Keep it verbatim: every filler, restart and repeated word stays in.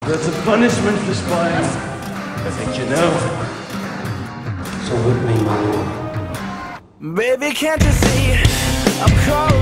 That's a punishment for spying. I think you know. So whip me, my lord. Baby, can't you see I'm calling?